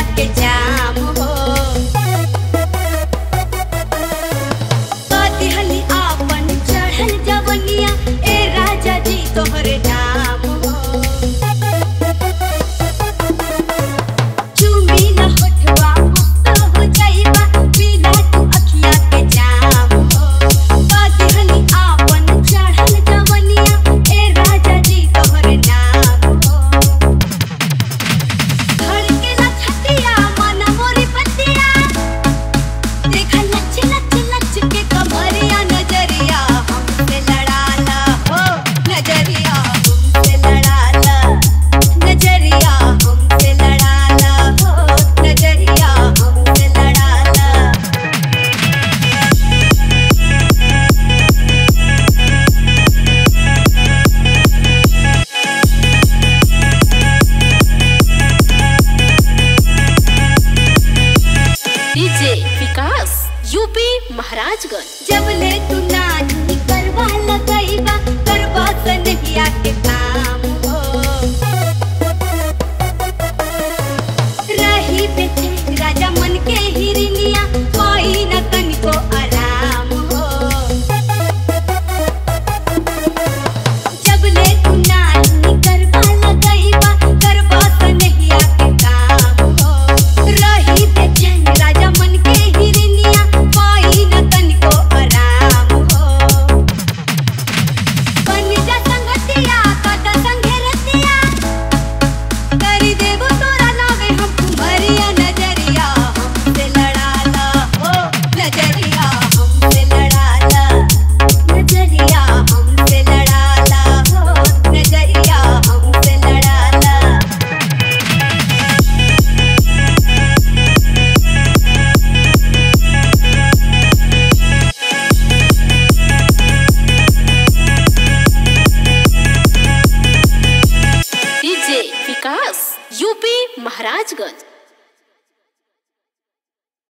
के जाम हो। कदिहली आपन चढ़ल जवनिया ए राजा जी तोहरे नाम हो। चुमी न होठवा मुक्त हो जाइबा बिना तू अखिया के जाम हो। कदिहली आपन चढ़ल जवनिया ए राजा जी तोहरे नाम हो। धड़केला छतिया मन मोरी पतिया देखा लच लच लच के कमरिया नजरिया हमसे लड़ाला हो। नजरिया हमसे लड़ाला, नजरिया हमसे लड़ाला हो। नजरिया हमसे लड़ाला। DJ Vikas UP Maharajganj. जब ले तू नानी करवा लगाइबा करवा सनहिया के काम हो। रही बेचे राजा मन के हिरनिया कोई न तनिको आराम हो। जब ले तू नानी करवा लगाइबा करवा सनहिया के काम हो। रही बेचे राजा मन के हिरनिया कोई न तनिको आराम हो। बन जा संगतिया कदा संगे रतिया करी देबो तोरा नावे हम तुम्हारिया। नजरिया हमसे लड़ाला हो। नजरिया हमसे लड़ाला, नजरिया हमसे लड़ाला हो। नजरिया हमसे लड़ाला। DJ Vikas UP Maharajganj.